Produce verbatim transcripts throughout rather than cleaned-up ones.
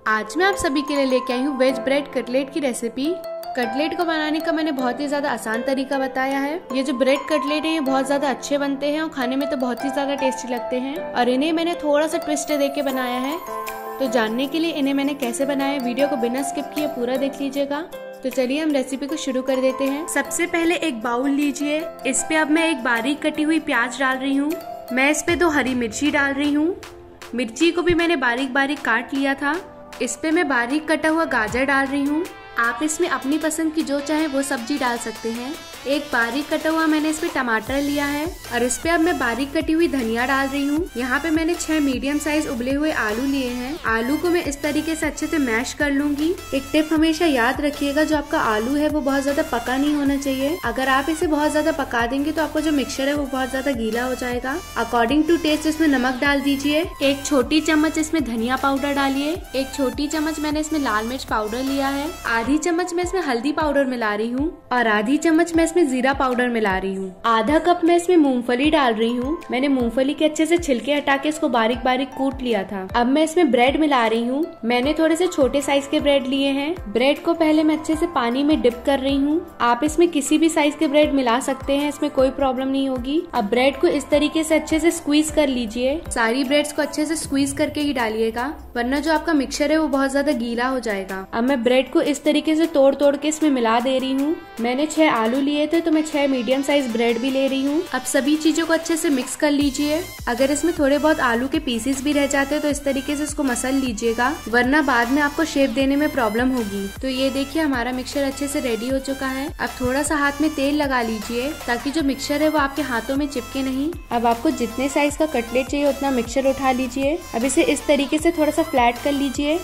आज मैं आप सभी के लिए लेके आई हूँ वेज ब्रेड कटलेट की रेसिपी। कटलेट को बनाने का मैंने बहुत ही ज्यादा आसान तरीका बताया है। ये जो ब्रेड कटलेट है ये बहुत ज्यादा अच्छे बनते हैं और खाने में तो बहुत ही ज्यादा टेस्टी लगते हैं और इन्हें मैंने थोड़ा सा ट्विस्ट देके बनाया है। तो जानने के लिए इन्हें मैंने कैसे बनाया, वीडियो को बिना स्किप किए पूरा देख लीजिएगा। तो चलिए हम रेसिपी को शुरू कर देते हैं। सबसे पहले एक बाउल लीजिए, इस पे अब मैं एक बारीक कटी हुई प्याज डाल रही हूँ। मैं इस पे दो हरी मिर्ची डाल रही हूँ। मिर्ची को भी मैंने बारीक बारीक काट लिया था। इस पे मैं बारीक कटा हुआ गाजर डाल रही हूँ। आप इसमें अपनी पसंद की जो चाहे वो सब्जी डाल सकते हैं। एक बारीक कटा हुआ मैंने इस पे टमाटर लिया है और इस पे अब मैं बारीक कटी हुई धनिया डाल रही हूँ। यहाँ पे मैंने छह मीडियम साइज उबले हुए आलू लिए हैं। आलू को मैं इस तरीके से अच्छे से मैश कर लूंगी। एक टिप हमेशा याद रखिएगा, जो आपका आलू है वो बहुत ज्यादा पका नहीं होना चाहिए। अगर आप इसे बहुत ज्यादा पका देंगे तो आपका जो मिक्सचर है वो बहुत ज्यादा गीला हो जाएगा। अकॉर्डिंग टू टेस्ट इसमें नमक डाल दीजिए। एक छोटी चम्मच इसमें धनिया पाउडर डालिए। एक छोटी चम्मच मैंने इसमें लाल मिर्च पाउडर लिया है। आधी चम्मच मैं इसमें हल्दी पाउडर मिला रही हूँ और आधी चम्मच मैं इसमें जीरा पाउडर मिला रही हूँ। आधा कप मैं इसमें मूंगफली डाल रही हूँ। मैंने मूंगफली के अच्छे से छिलके हटा के इसको बारीक बारीक कूट लिया था। अब मैं इसमें ब्रेड मिला रही हूँ। मैंने थोड़े से छोटे साइज के ब्रेड लिए हैं। ब्रेड को पहले मैं अच्छे से पानी में डिप कर रही हूँ। आप इसमें किसी भी साइज के ब्रेड मिला सकते हैं, इसमें कोई प्रॉब्लम नहीं होगी। अब ब्रेड को इस तरीके से अच्छे से स्क्वीज कर लीजिए। सारी ब्रेड्स को अच्छे से स्क्वीज करके ही डालिएगा, वरना जो आपका मिक्सचर है वो बहुत ज्यादा गीला हो जाएगा। अब मैं ब्रेड को इस तरीके से तोड़ तोड़ के इसमें मिला दे रही हूँ। मैंने छह आलू लिए थे तो मैं छह मीडियम साइज ब्रेड भी ले रही हूँ। अब सभी चीजों को अच्छे से मिक्स कर लीजिए। अगर इसमें थोड़े बहुत आलू के पीसेस भी रह जाते हैं तो इस तरीके से इसको मसल लीजिएगा, वरना बाद में आपको शेप देने में प्रॉब्लम होगी। तो ये देखिए हमारा मिक्सचर अच्छे से रेडी हो चुका है। अब थोड़ा सा हाथ में तेल लगा लीजिए ताकि जो मिक्सचर है वो आपके हाथों में चिपके नहीं। अब आपको जितने साइज का कटलेट चाहिए उतना मिक्सचर उठा लीजिए। अब इसे इस तरीके से थोड़ा सा फ्लैट कर लीजिए।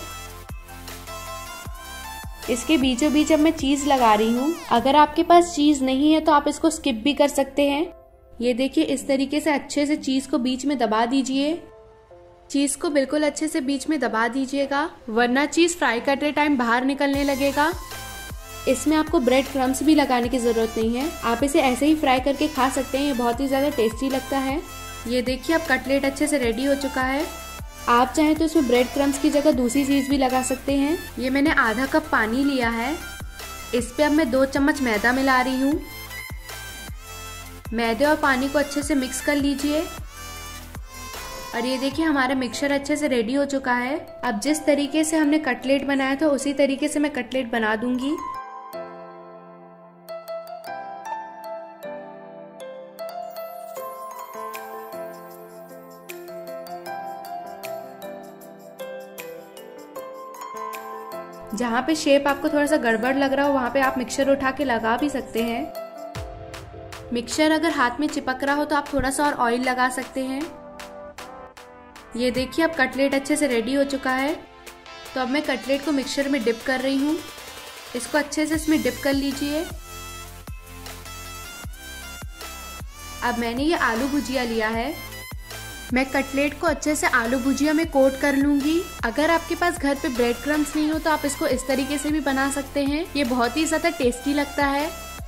इसके बीचों बीच अब मैं चीज लगा रही हूँ। अगर आपके पास चीज नहीं है तो आप इसको स्किप भी कर सकते हैं। ये देखिए इस तरीके से अच्छे से चीज को बीच में दबा दीजिए। चीज को बिल्कुल अच्छे से बीच में दबा दीजिएगा, वरना चीज फ्राई करते टाइम बाहर निकलने लगेगा। इसमें आपको ब्रेड क्रम्स भी लगाने की जरूरत नहीं है, आप इसे ऐसे ही फ्राई करके खा सकते हैं। ये बहुत ही ज्यादा टेस्टी लगता है। ये देखिए अब कटलेट अच्छे से रेडी हो चुका है। आप चाहें तो इसमें ब्रेड क्रम्स की जगह दूसरी चीज भी लगा सकते हैं। ये मैंने आधा कप पानी लिया है। इस पे अब मैं दो चम्मच मैदा मिला रही हूँ। मैदे और पानी को अच्छे से मिक्स कर लीजिए और ये देखिए हमारा मिक्सचर अच्छे से रेडी हो चुका है। अब जिस तरीके से हमने कटलेट बनाया था उसी तरीके से मैं कटलेट बना दूंगी। जहाँ पे शेप आपको थोड़ा सा गड़बड़ लग रहा हो वहाँ पे आप मिक्सचर उठा के लगा भी सकते हैं। मिक्सचर अगर हाथ में चिपक रहा हो तो आप थोड़ा सा और ऑयल लगा सकते हैं। ये देखिए अब कटलेट अच्छे से रेडी हो चुका है। तो अब मैं कटलेट को मिक्सचर में डिप कर रही हूँ। इसको अच्छे से इसमें डिप कर लीजिए। अब मैंने ये आलू भुजिया लिया है। मैं कटलेट को अच्छे से आलू भुजिया में कोट कर लूंगी। अगर आपके पास घर पे ब्रेड क्रम्स नहीं हो तो आप इसको इस तरीके से भी बना सकते हैं। ये बहुत ही ज्यादा टेस्टी लगता है।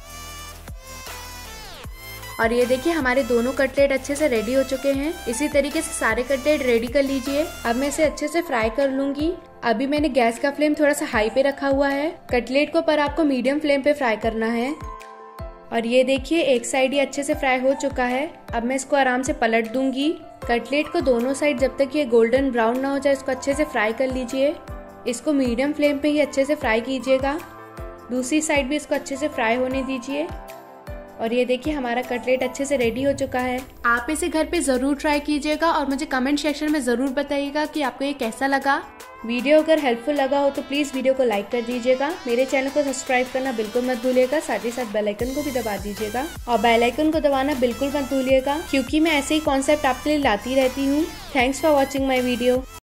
और ये देखिए हमारे दोनों कटलेट अच्छे से रेडी हो चुके हैं। इसी तरीके से सारे कटलेट रेडी कर लीजिए। अब मैं इसे अच्छे से फ्राई कर लूंगी। अभी मैंने गैस का फ्लेम थोड़ा सा हाई पे रखा हुआ है। कटलेट को पर आपको मीडियम फ्लेम पे फ्राई करना है। और ये देखिए एक साइड ही अच्छे से फ्राई हो चुका है। अब मैं इसको आराम से पलट दूंगी। कटलेट को दोनों साइड जब तक ये गोल्डन ब्राउन ना हो जाए इसको अच्छे से फ्राई कर लीजिए। इसको मीडियम फ्लेम पे ही अच्छे से फ्राई कीजिएगा। दूसरी साइड भी इसको अच्छे से फ्राई होने दीजिए। और ये देखिए हमारा कटलेट अच्छे से रेडी हो चुका है। आप इसे घर पे जरूर ट्राई कीजिएगा और मुझे कमेंट सेक्शन में जरूर बताइएगा कि आपको ये कैसा लगा। वीडियो अगर हेल्पफुल लगा हो तो प्लीज वीडियो को लाइक कर दीजिएगा। मेरे चैनल को सब्सक्राइब करना बिल्कुल मत भूलिएगा। साथ ही साथ बेल आइकन को भी दबा दीजिएगा और बेल आइकन को दबाना बिल्कुल मत भूलिएगा, क्योंकि मैं ऐसे ही कॉन्सेप्ट आपके लिए लाती रहती हूँ। Thanks for watching my video.